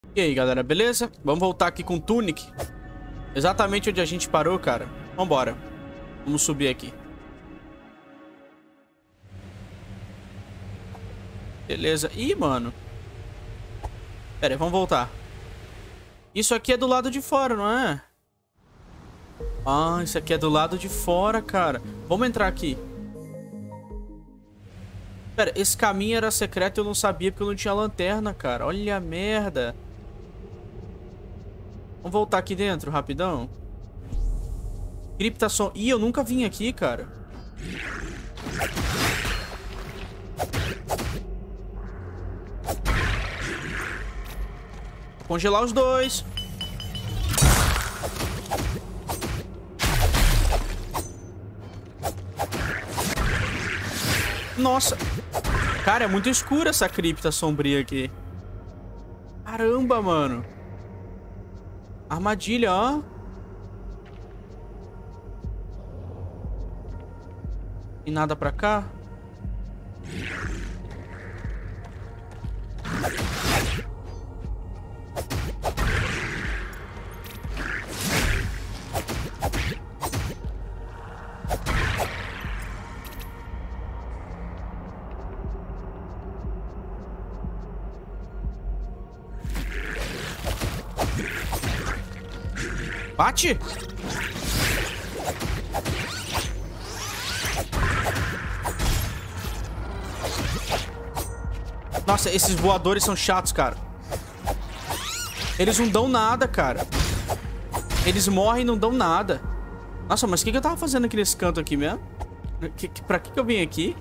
E aí, galera, beleza? Vamos voltar aqui com o Tunic. Exatamente onde a gente parou, cara. Vambora. Vamos subir aqui. Beleza. Ih, mano. Pera aí, vamos voltar. Isso aqui é do lado de fora, não é? Ah, isso aqui é do lado de fora, cara. Vamos entrar aqui. Pera, esse caminho era secreto e eu não sabia porque eu não tinha lanterna, cara. Olha a merda. Vamos voltar aqui dentro, rapidão. Criptação. Ih, eu nunca vim aqui, cara. Congelar os dois. Nossa. Cara, é muito escura essa cripta sombria aqui. Caramba, mano. Armadilha, ó. E nada pra cá. Bate! Nossa, esses voadores são chatos, cara. Eles não dão nada, cara. Eles morrem e não dão nada. Nossa, mas o que eu tava fazendo aqui nesse canto aqui mesmo? Pra que eu vim aqui?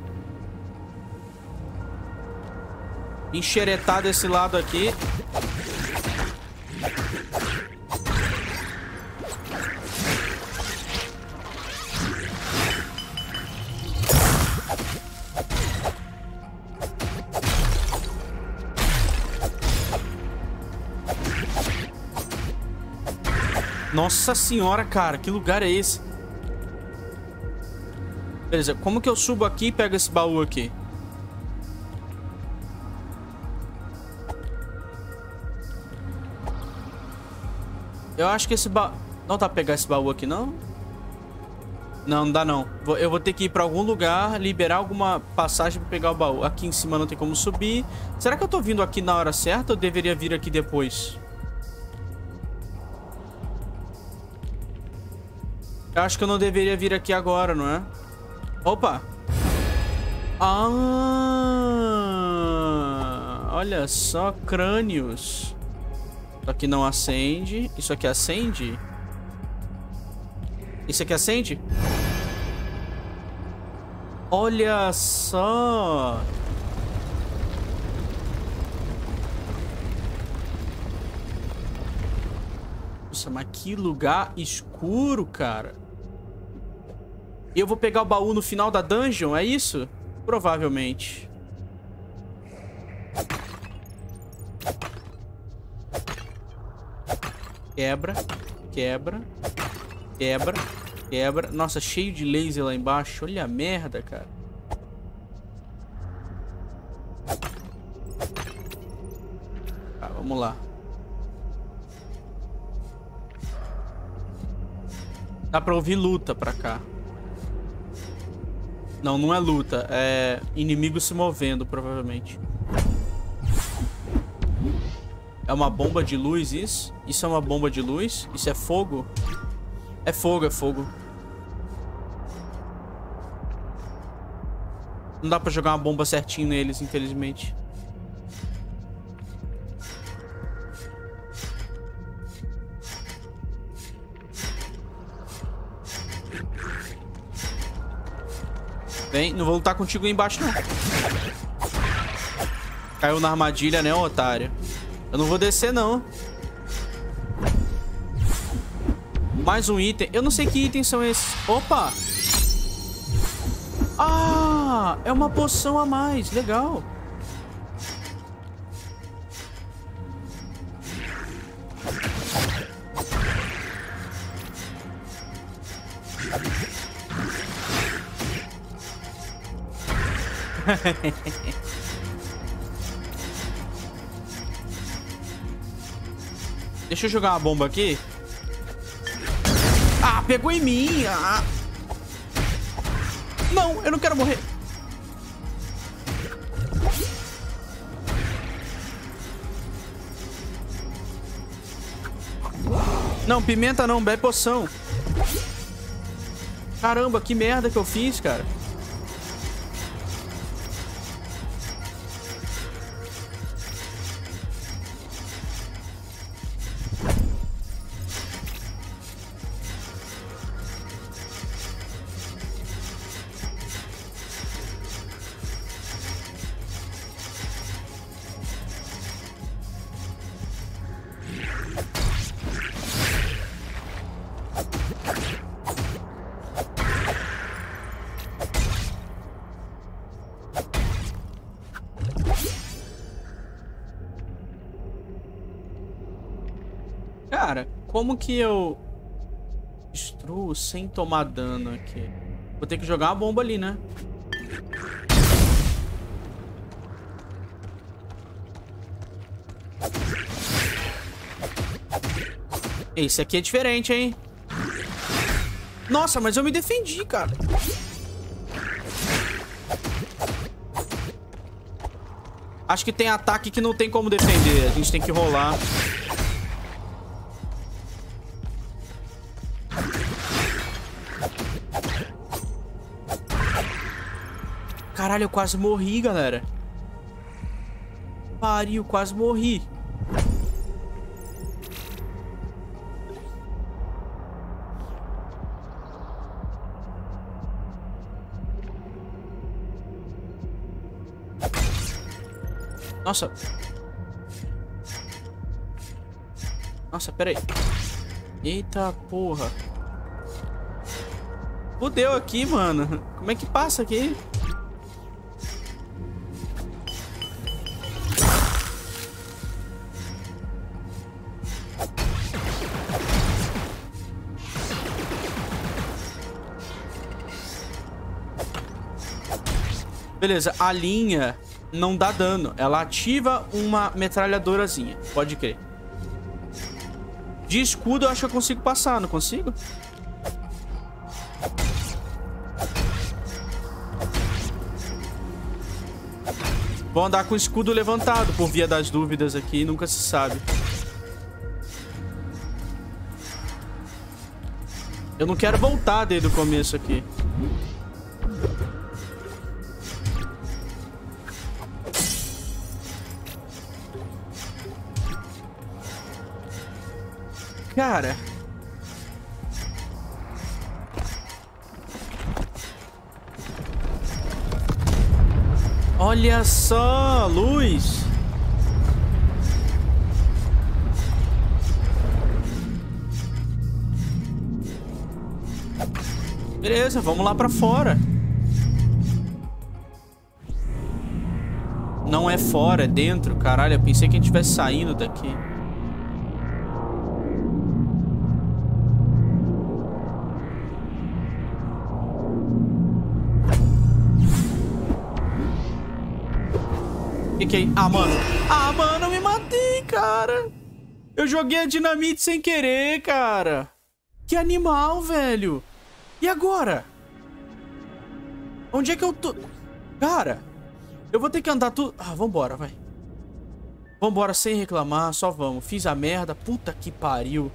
Enxeretar desse lado aqui. Nossa senhora, cara, que lugar é esse? Beleza, como que eu subo aqui e pego esse baú aqui? Eu acho que esse baú... Não dá pra pegar esse baú aqui, não? Não, não dá não. Eu vou ter que ir pra algum lugar, liberar alguma passagem pra pegar o baú. Aqui em cima não tem como subir. Será que eu tô vindo aqui na hora certa ou deveria vir aqui depois? Eu acho que eu não deveria vir aqui agora, não é? Opa! Ah! Olha só, crânios. Isso aqui não acende. Isso aqui acende? Isso aqui acende? Olha só! Nossa, mas que lugar escuro, cara. E eu vou pegar o baú no final da dungeon, é isso? Provavelmente. Quebra, quebra, quebra, quebra. Nossa, cheio de laser lá embaixo. Olha a merda, cara. Tá, vamos lá. Dá pra ouvir luta pra cá. Não, não é luta. É inimigo se movendo, provavelmente. É uma bomba de luz, isso? Isso é uma bomba de luz? Isso é fogo? É fogo, é fogo. Não dá pra jogar uma bomba certinho neles, infelizmente. Vem, não vou lutar contigo aí embaixo, não. Caiu na armadilha, né, otário? Eu não vou descer, não. Mais um item. Eu não sei que itens são esses. Opa! Ah! É uma poção a mais. Legal. Deixa eu jogar uma bomba aqui. Ah, pegou em mim. Ah. Não, eu não quero morrer. Não, pimenta não, bebe poção. Caramba, que merda que eu fiz, cara. Cara, como que eu destruo sem tomar dano aqui? Vou ter que jogar uma bomba ali, né? Esse aqui é diferente, hein? Nossa, mas eu me defendi, cara. Acho que tem ataque que não tem como defender. A gente tem que rolar. Caralho, eu quase morri, galera. Pariu, quase morri. Nossa. Nossa, pera aí. Eita porra. Fudeu aqui, mano. Como é que passa aqui? Beleza, a linha não dá dano. Ela ativa uma metralhadorazinha. Pode crer. De escudo eu acho que eu consigo passar, não consigo? Vou andar com o escudo levantado por via das dúvidas aqui, nunca se sabe. Eu não quero voltar desde o começo aqui. Cara. Olha só, luz. Beleza, vamos lá pra fora. Não é fora, é dentro. Caralho, eu pensei que a gente estivesse saindo daqui. Ah, mano. Ah, mano, eu me matei, cara. Eu joguei a dinamite sem querer, cara. Que animal, velho. E agora? Onde é que eu tô? Cara, eu vou ter que andar tudo... Ah, vambora, vai. Vambora sem reclamar, só vamos. Fiz a merda. Puta que pariu.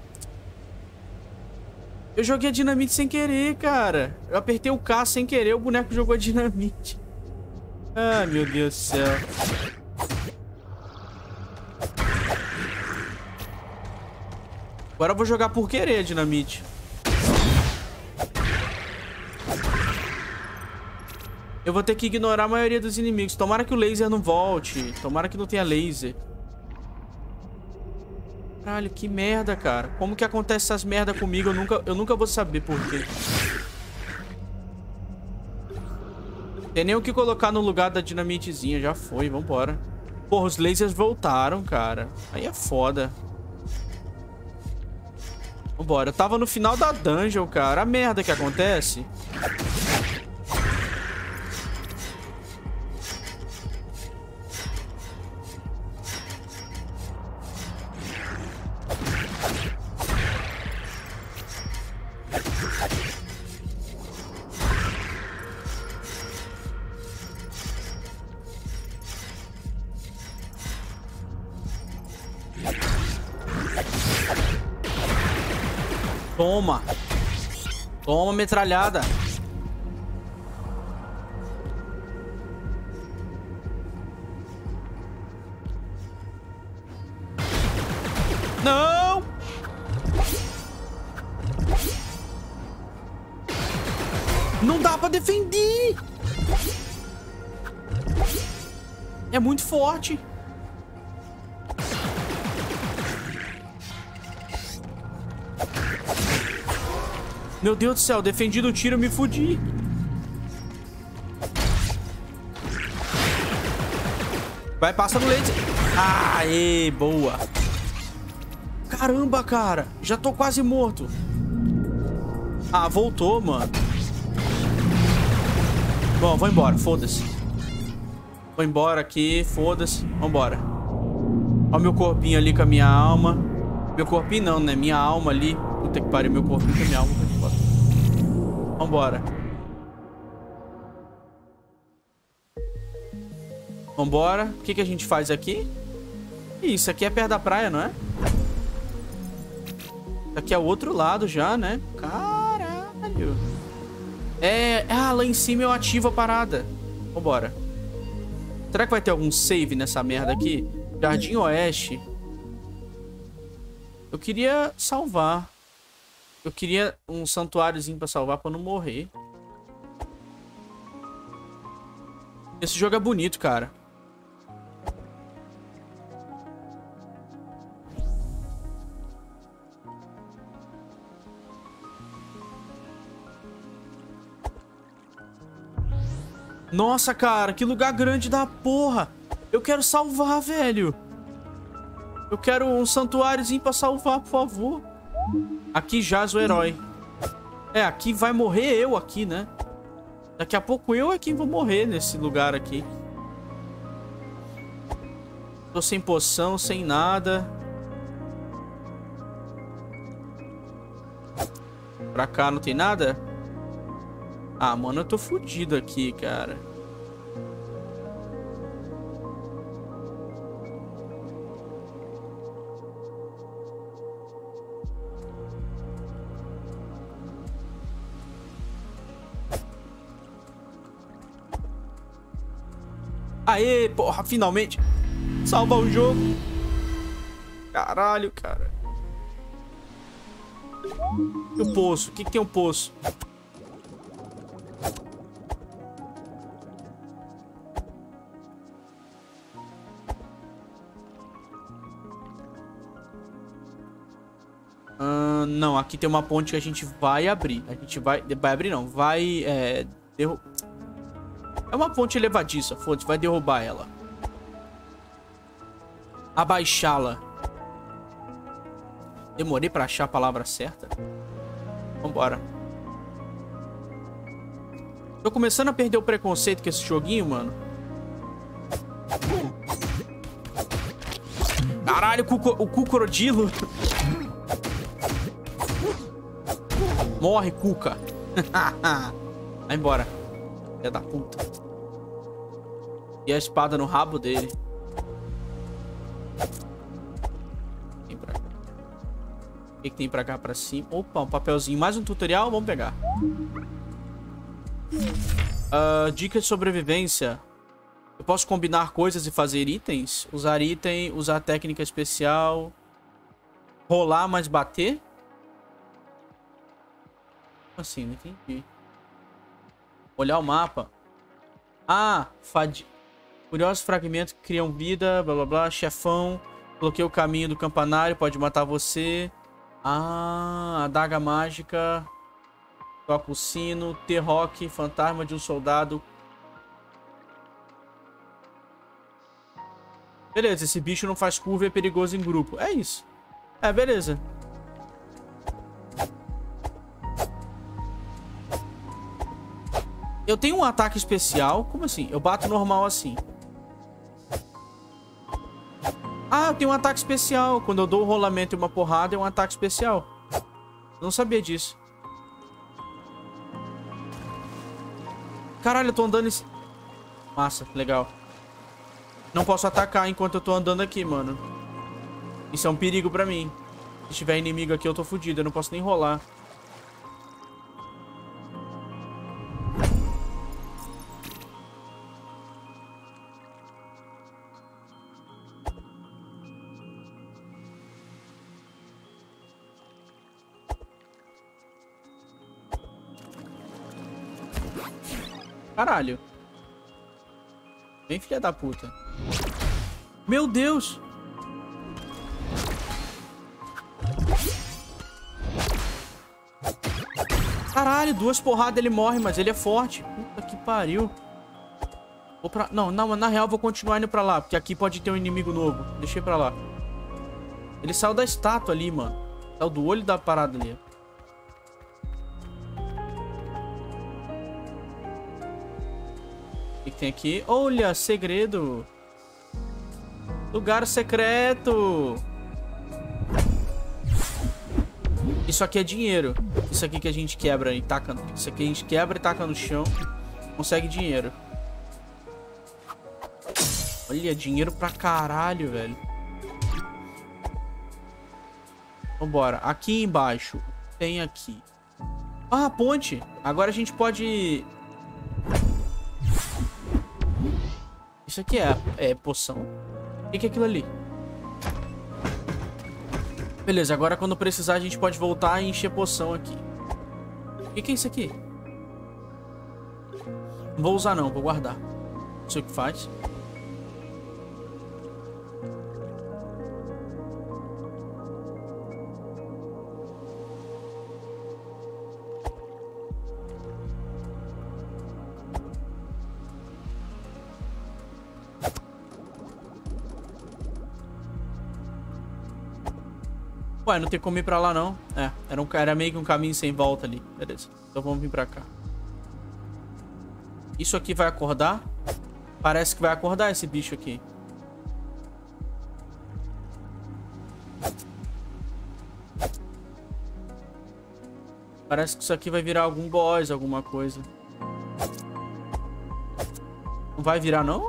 Eu joguei a dinamite sem querer, cara. Eu apertei o K sem querer, o boneco jogou a dinamite. Ai, meu Deus do céu. Agora eu vou jogar por querer a dinamite. Eu vou ter que ignorar a maioria dos inimigos. Tomara que o laser não volte. Tomara que não tenha laser. Caralho, que merda, cara. Como que acontece essas merda comigo? Eu nunca vou saber por quê. Tem nem o que colocar no lugar da dinamitezinha. Já foi, vambora. Porra, os lasers voltaram, cara. Aí é foda. Vambora. Eu tava no final da dungeon, cara. A merda que acontece. Toma. Toma, metralhada. Não! Não dá pra defender! É muito forte. Meu Deus do céu, defendi do tiro, me fudi. Vai, passa no laser. Aê, boa. Caramba, cara. Já tô quase morto. Ah, voltou, mano. Bom, vou embora, foda-se. Vou embora aqui, foda-se. Vambora. Ó o meu corpinho ali com a minha alma. Meu corpinho não, né? Minha alma ali. Puta que pariu, meu corpinho com a minha alma. Vambora. Vambora. O que a gente faz aqui? Isso aqui é perto da praia, não é? Isso aqui é o outro lado já, né? Caralho. Ah, lá em cima eu ativo a parada. Vambora. Será que vai ter algum save nessa merda aqui? Jardim Oeste. Eu queria salvar. Eu queria um santuáriozinho pra salvar pra não morrer. Esse jogo é bonito, cara. Nossa, cara, que lugar grande da porra. Eu quero salvar, velho. Eu quero um santuáriozinho pra salvar, por favor. Aqui jaz o herói. É, aqui vai morrer eu aqui, né? Daqui a pouco eu é quem vou morrer nesse lugar aqui. Tô sem poção, sem nada. Pra cá não tem nada? Ah, mano, eu tô fudido aqui, cara. Aê, porra, finalmente. Salva o jogo. Caralho, cara. E o poço? O que tem um poço? Não, aqui tem uma ponte que a gente vai abrir. A gente vai abrir não, vai é uma ponte elevadiça, foda-se, vai derrubar ela. Abaixá-la. Demorei pra achar a palavra certa. Vambora. Tô começando a perder o preconceito com esse joguinho, mano. Caralho, o cucrodilo. Morre, Cuca. Vai embora. Filha da puta. E a espada no rabo dele. Vem pra cá. O que tem pra cá, pra cima? Opa, um papelzinho. Mais um tutorial? Vamos pegar. Dicas de sobrevivência. Eu posso combinar coisas e fazer itens? Usar item, usar técnica especial. Rolar, mas bater? Assim, não entendi. Olhar o mapa. Ah, curiosos fragmentos que criam vida, blá blá blá, chefão. Bloqueia o caminho do campanário, pode matar você. Ah, adaga mágica. Toca o sino, T-Rock, fantasma de um soldado. Beleza, esse bicho não faz curva e é perigoso em grupo. É isso. É, beleza. Eu tenho um ataque especial. Como assim? Eu bato normal assim. Ah, eu tenho um ataque especial. Quando eu dou um rolamento e uma porrada, é um ataque especial. Eu não sabia disso. Caralho, eu tô andando... Massa, legal. Não posso atacar enquanto eu tô andando aqui, mano. Isso é um perigo pra mim. Se tiver inimigo aqui, eu tô fudido. Eu não posso nem rolar. Caralho. Vem, filha da puta. Meu Deus. Caralho, 2 porradas ele morre, mas ele é forte. Puta que pariu. Vou pra... Não, na real eu vou continuar indo pra lá, porque aqui pode ter um inimigo novo. Deixei pra lá. Ele saiu da estátua ali, mano. Saiu do olho da parada ali. O que tem aqui? Olha, segredo. Lugar secreto. Isso aqui é dinheiro. Isso aqui que a gente quebra e taca. Isso aqui a gente quebra e taca no chão. Consegue dinheiro. Olha, dinheiro pra caralho, velho. Vambora. Aqui embaixo. Tem aqui. Ah, ponte. Agora a gente pode... Isso aqui é poção. O que é aquilo ali? Beleza, agora quando precisar a gente pode voltar e encher poção aqui. O que é isso aqui? Não vou usar não, vou guardar. Não sei o que faz. Ué, não tem como ir pra lá, não. É, era meio que um caminho sem volta ali. Beleza. Então vamos vir pra cá. Isso aqui vai acordar? Parece que vai acordar esse bicho aqui. Parece que isso aqui vai virar algum boss, alguma coisa. Não vai virar, não?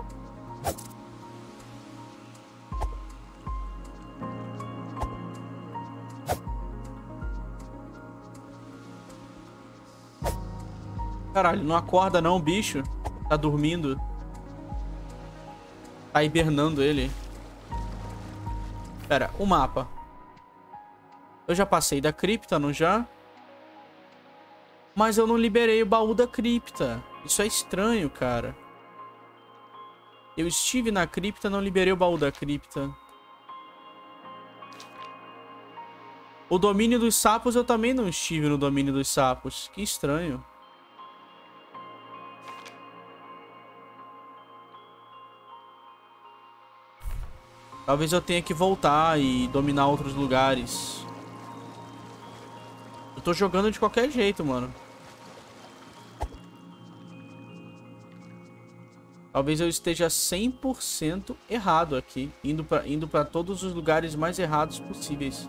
Caralho, não acorda não, bicho. Tá dormindo. Tá hibernando ele. Pera, o mapa. Eu já passei da cripta, não já? Mas eu não liberei o baú da cripta. Isso é estranho, cara. Eu estive na cripta, não liberei o baú da cripta. O domínio dos sapos eu também não estive no domínio dos sapos. Que estranho. Talvez eu tenha que voltar e dominar outros lugares. Eu tô jogando de qualquer jeito, mano. Talvez eu esteja 100% errado aqui. Indo pra todos os lugares mais errados possíveis.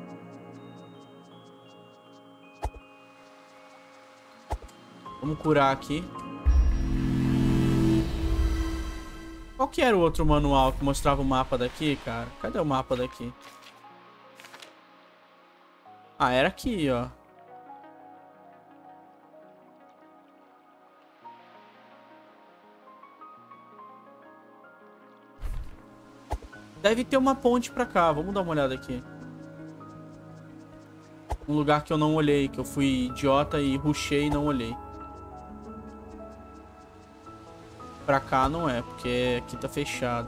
Vamos curar aqui. Qual que era o outro manual que mostrava o mapa daqui, cara? Cadê o mapa daqui? Ah, era aqui, ó. Deve ter uma ponte pra cá. Vamos dar uma olhada aqui. Um lugar que eu não olhei, que eu fui idiota e rushei e não olhei. Pra cá não é, porque aqui tá fechado.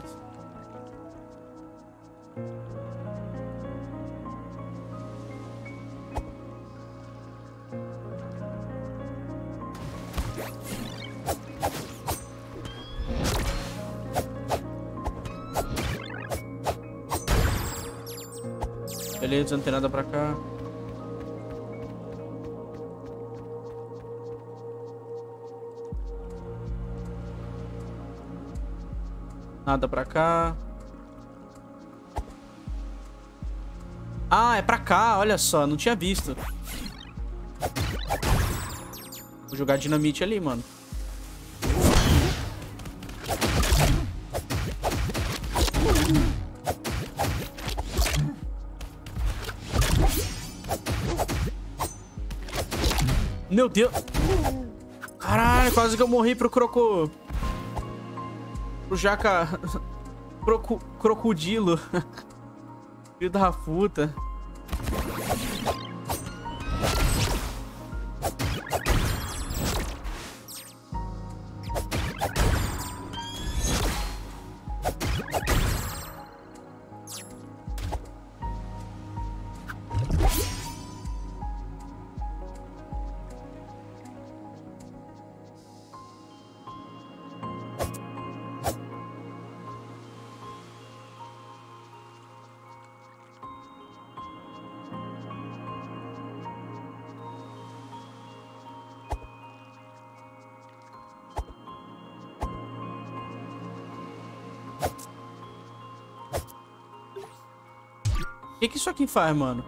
Beleza, não tem nada pra cá. Nada pra cá. Ah, é pra cá, olha só, não tinha visto. Vou jogar dinamite ali, mano. Meu Deus. Caralho, quase que eu morri pro croco... Pro jaca... Crocodilo. Filho da puta. O que isso aqui faz, mano?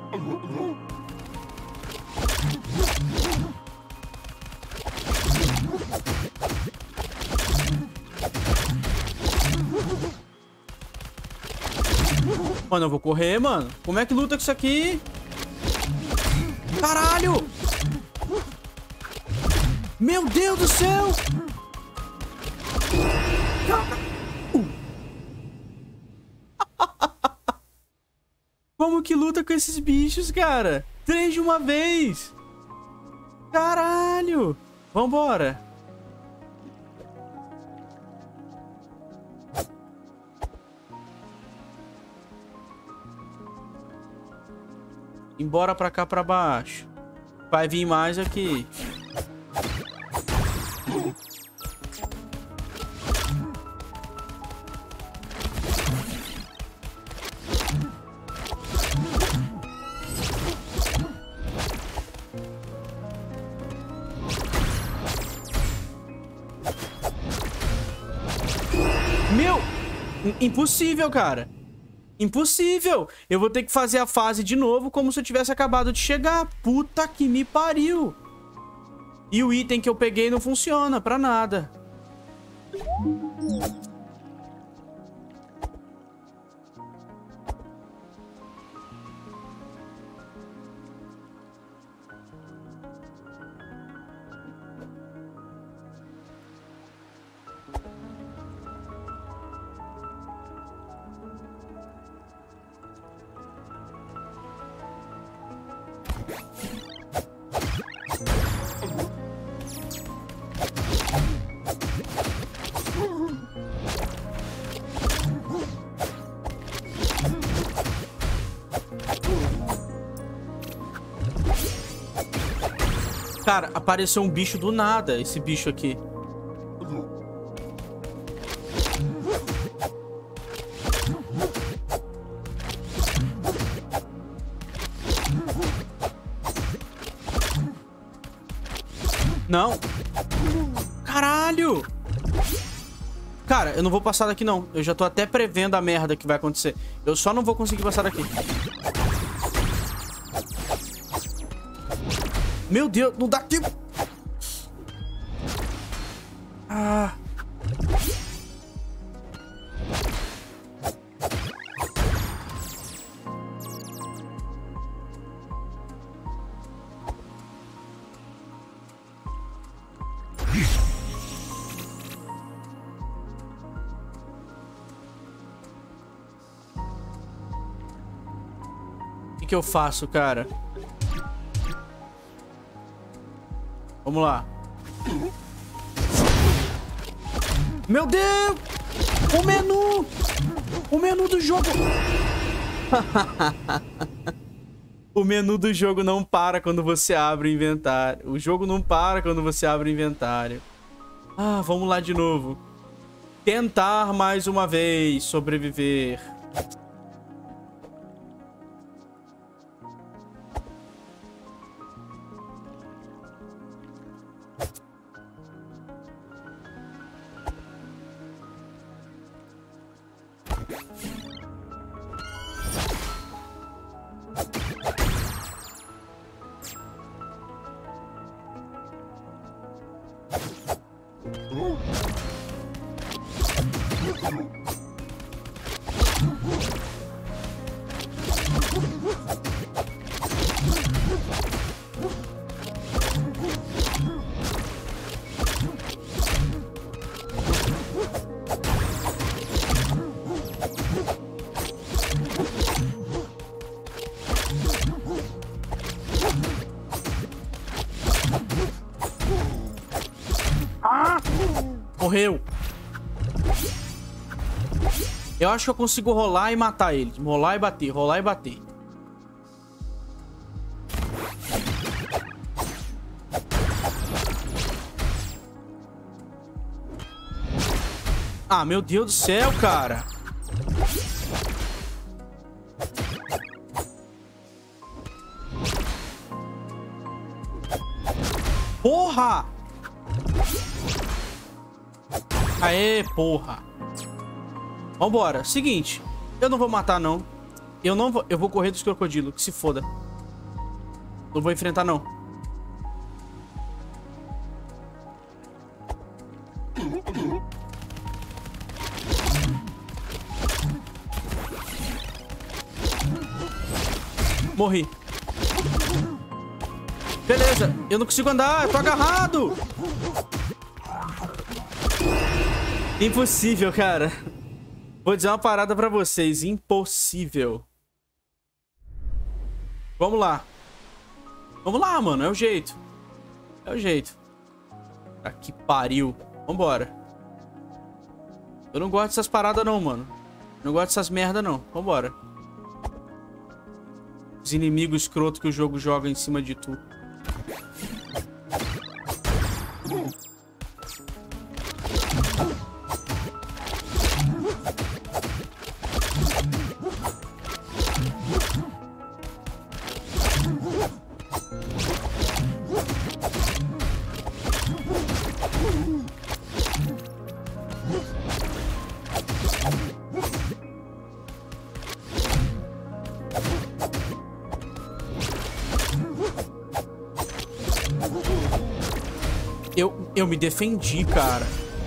Mano, eu vou correr, mano. Como é que luta com isso aqui? Caralho! Meu Deus do céu! Como que luta com esses bichos, cara? 3 de uma vez! Caralho! Vambora! Embora pra cá, pra baixo. Vai vir mais aqui. Meu! Impossível, cara. Impossível! Eu vou ter que fazer a fase de novo como se eu tivesse acabado de chegar. Puta que me pariu! E o item que eu peguei não funciona pra nada. Cara, apareceu um bicho do nada, esse bicho aqui. Não. Caralho. Cara, eu não vou passar daqui, não. Eu já tô até prevendo a merda que vai acontecer. Eu só não vou conseguir passar daqui. Meu Deus, não dá tempo. Ah. O que eu faço, cara? Vamos lá. Meu Deus! O menu! O menu do jogo! O menu do jogo não para quando você abre o inventário. O jogo não para quando você abre o inventário. Ah, vamos lá de novo. Tentar mais uma vez sobreviver. Morreu. Eu acho que eu consigo rolar e matar ele. Rolar e bater, rolar e bater. Ah, meu Deus do céu, cara. Porra! Aê, porra. Vambora. Seguinte. Eu não vou matar, não. Eu não vou... Eu vou correr dos crocodilos. Que se foda. Não vou enfrentar, não. Morri. Beleza. Eu não consigo andar. Eu tô agarrado. Impossível, cara. Vou dizer uma parada pra vocês. Impossível. Vamos lá. Vamos lá, mano. É o jeito. É o jeito. Ah, que pariu. Vambora. Eu não gosto dessas paradas, não, mano. Não gosto dessas merda, não. Vambora. Os inimigos escrotos que o jogo joga em cima de tu. Eu me defendi, cara.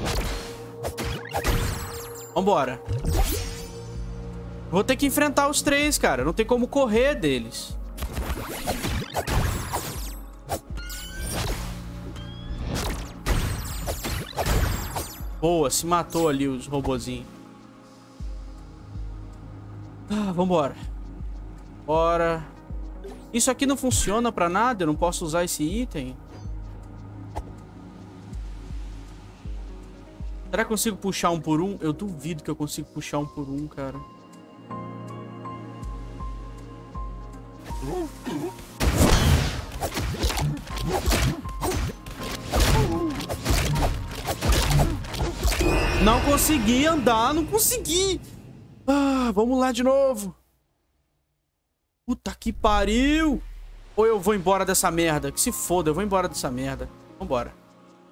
Vambora. Vou ter que enfrentar os três, cara. Não tem como correr deles. Boa, se matou ali os robozinhos. Ah, vambora. Bora. Isso aqui não funciona pra nada? Eu não posso usar esse item? Será que eu consigo puxar um por um? Eu duvido que eu consigo puxar um por um, cara. Não consegui andar, não consegui. Ah, vamos lá de novo. Puta que pariu. Ou eu vou embora dessa merda. Que se foda, eu vou embora dessa merda. Vambora.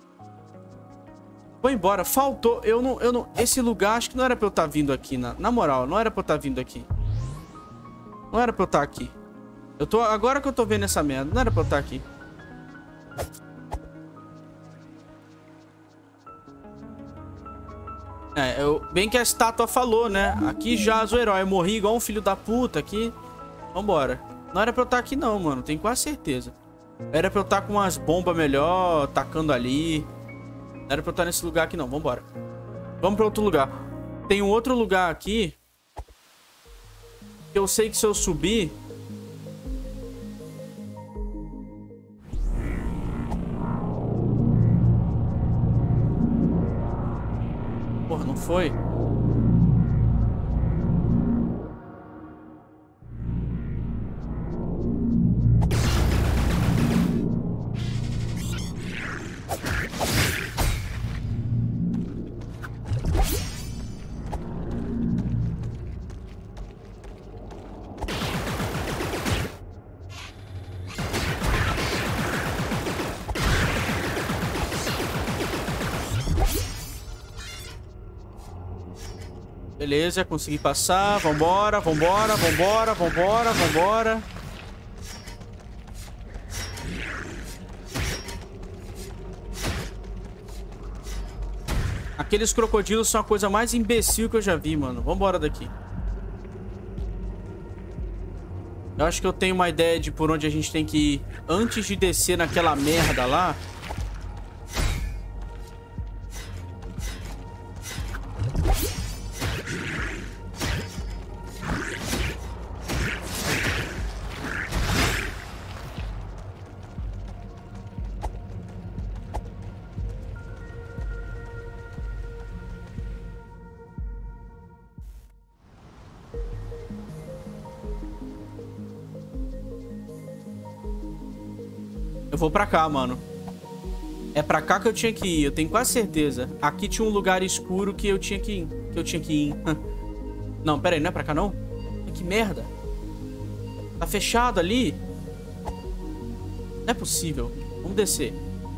Vou embora. Faltou. Eu não... Esse lugar, acho que não era pra eu estar vindo aqui. Na moral, não era pra eu estar vindo aqui. Não era pra eu estar aqui. Eu tô... Agora que eu tô vendo essa merda, não era pra eu estar aqui. Bem que a estátua falou, né? Aqui jaz o herói. Eu morri igual um filho da puta aqui. Vambora. Não era pra eu estar aqui não, mano. Tenho quase certeza. Era pra eu estar com umas bombas melhor, tacando ali. Não era pra eu estar nesse lugar aqui não. Vambora. Vamos pra outro lugar. Tem um outro lugar aqui. Que eu sei que se eu subir... Porra, não foi? Beleza, consegui passar. Vambora, vambora, vambora, vambora, vambora. Aqueles crocodilos são a coisa mais imbecil que eu já vi, mano. Vambora daqui. Eu acho que eu tenho uma ideia de por onde a gente tem que ir antes de descer naquela merda lá. Eu vou pra cá, mano. É pra cá que eu tinha que ir, eu tenho quase certeza. Aqui tinha um lugar escuro que eu tinha que ir. Não, pera aí, não é pra cá, não? Que merda. Tá fechado ali? Não é possível. Vamos descer.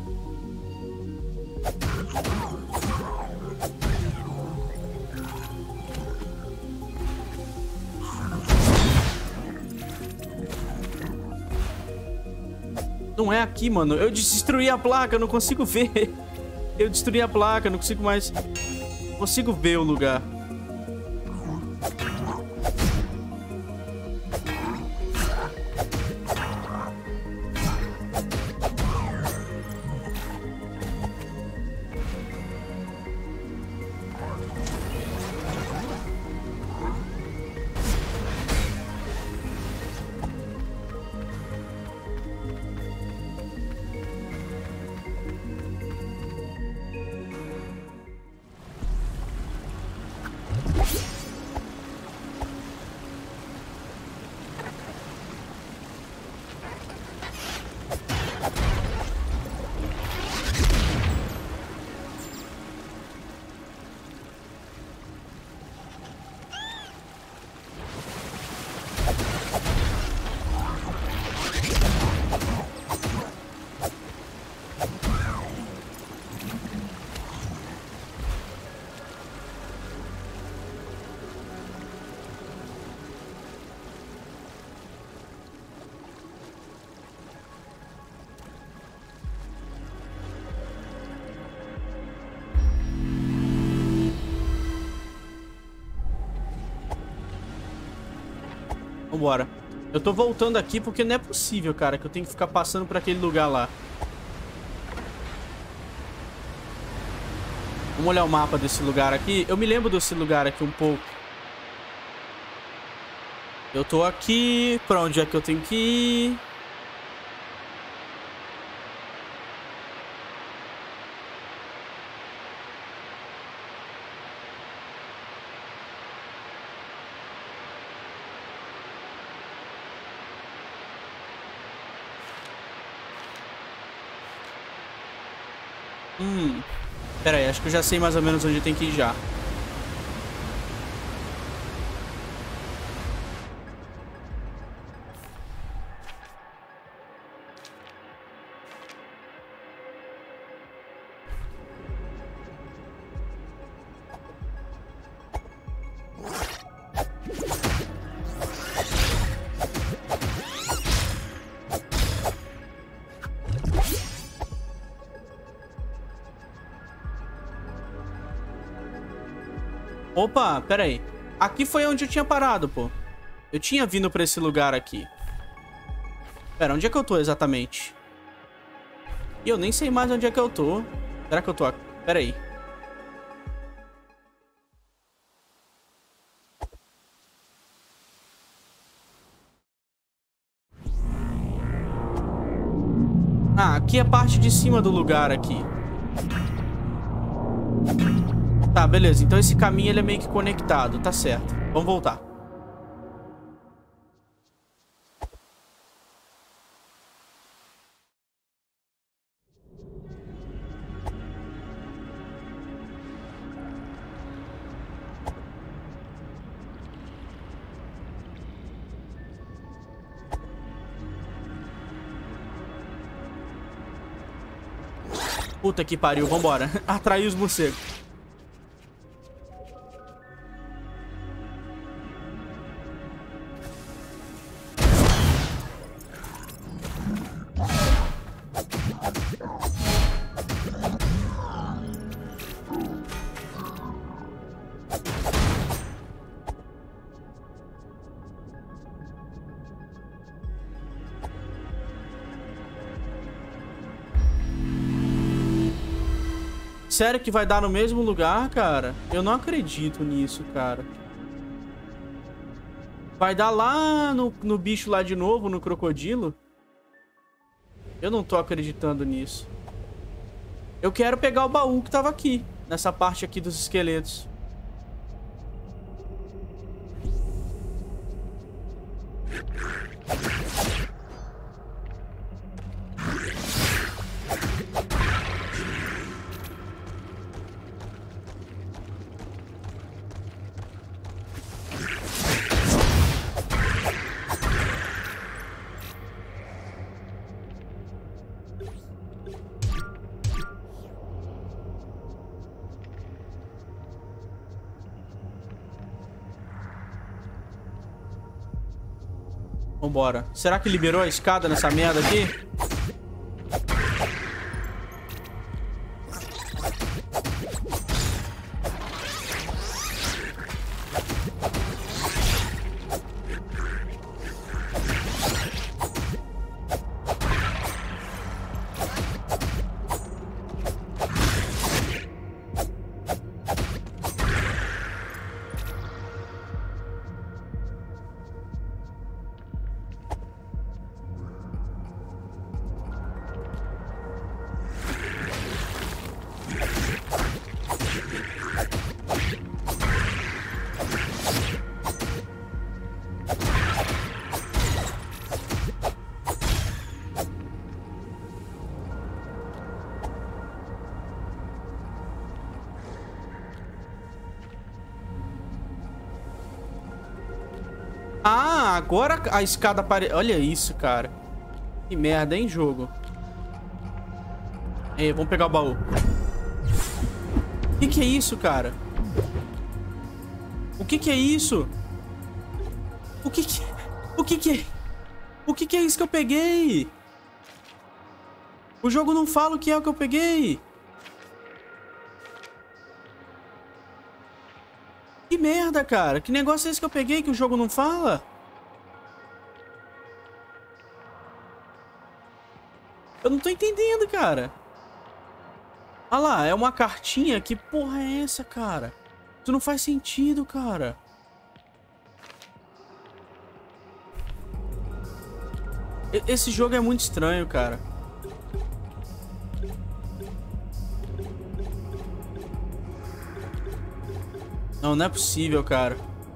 Não é aqui, mano. Eu destruí a placa, eu não consigo ver. Eu destruí a placa, não consigo mais... Não consigo ver o lugar. Vambora. Eu tô voltando aqui porque não é possível, cara, que eu tenho que ficar passando por aquele lugar lá. Vamos olhar o mapa desse lugar aqui. Eu me lembro desse lugar aqui um pouco. Eu tô aqui. Pra onde é que eu tenho que ir? Pera aí, acho que eu já sei mais ou menos onde tem que ir já. Opa, pera aí. Aqui foi onde eu tinha parado, pô. Eu tinha vindo pra esse lugar aqui. Pera, onde é que eu tô exatamente? E eu nem sei mais onde é que eu tô. Será que eu tô aqui? Pera aí. Ah, aqui é a parte de cima do lugar aqui. Tá, beleza. Então esse caminho ele é meio que conectado. Tá certo. Vamos voltar. Puta que pariu. Vambora. Atrair os morcegos. Sério que vai dar no mesmo lugar, cara? Eu não acredito nisso, cara. Vai dar lá no bicho lá de novo, no crocodilo? Eu não tô acreditando nisso. Eu quero pegar o baú que tava aqui, nessa parte aqui dos esqueletos. Vambora. Será que liberou a escada nessa merda aqui? Ah, agora a escada apareceu. Olha isso, cara. Que merda, hein, jogo. Aí, vamos pegar o baú. O que é isso, cara? O que é isso? O que é isso que eu peguei? O jogo não fala o que é o que eu peguei. Que merda, cara. Que negócio é esse que eu peguei que o jogo não fala? Eu não tô entendendo, cara. Ah lá, é uma cartinha. Que porra é essa, cara? Isso não faz sentido, cara. Esse jogo é muito estranho, cara. Não, não é possível, cara.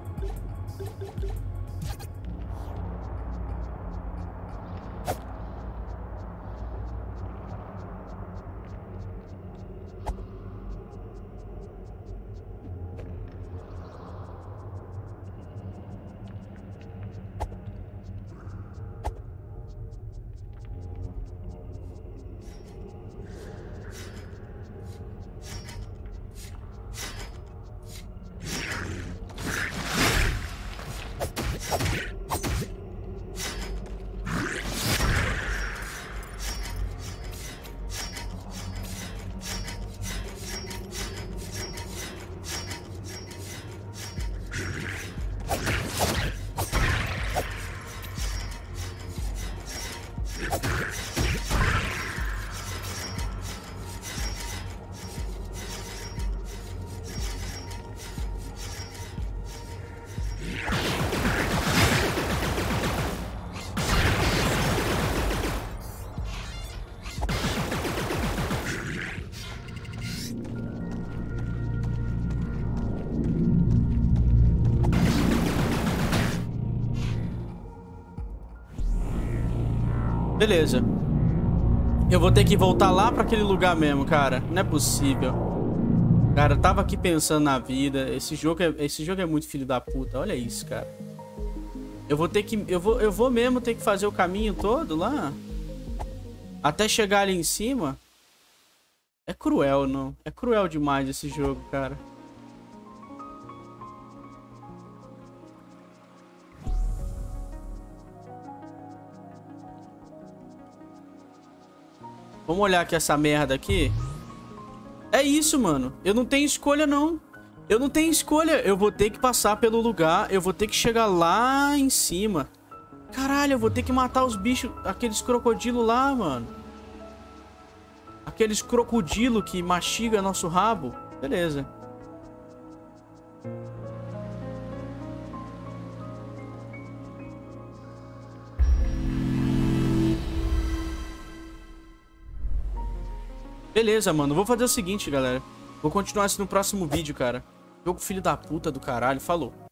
Beleza. Eu vou ter que voltar lá pra aquele lugar mesmo, cara. Não é possível. Cara, eu tava aqui pensando na vida. Esse jogo é muito filho da puta. Olha isso, cara. Eu vou ter que... Eu vou mesmo ter que fazer o caminho todo lá. Até chegar ali em cima. É cruel, não? É cruel demais esse jogo, cara. Vamos olhar aqui essa merda aqui. É isso, mano. Eu não tenho escolha, não. Eu não tenho escolha. Eu vou ter que passar pelo lugar. Eu vou ter que chegar lá em cima. Caralho, eu vou ter que matar os bichos. Aqueles crocodilos lá, mano. Aqueles crocodilos que mastiga nosso rabo. Beleza. Beleza, mano. Vou fazer o seguinte, galera. Vou continuar isso no próximo vídeo, cara. Jogo filho da puta do caralho. Falou.